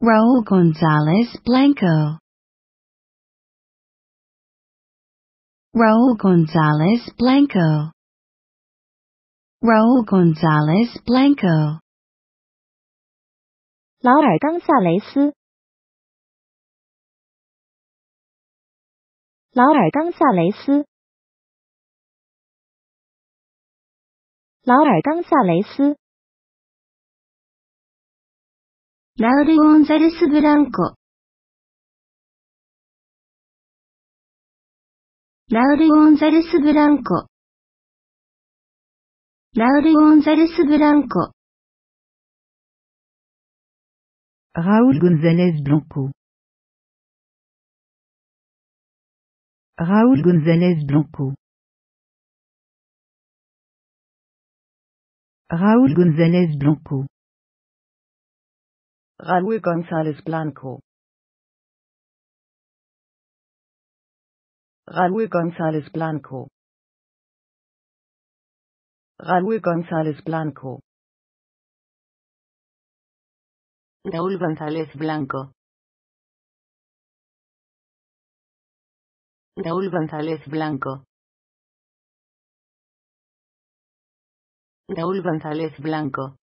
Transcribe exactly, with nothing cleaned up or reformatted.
Raúl González Blanco. Raúl González Blanco. Raúl González Blanco. 劳尔冈萨雷斯，劳尔冈萨雷斯，劳尔冈萨雷斯。 Raúl González Blanco. Raúl González Blanco. Raúl González Blanco. Raúl González Blanco. Raúl González Blanco. Raúl González Blanco. Raúl González Blanco. Raúl González Blanco. Raúl González Blanco. Raúl González Blanco. Raúl González Blanco. Raúl González Blanco.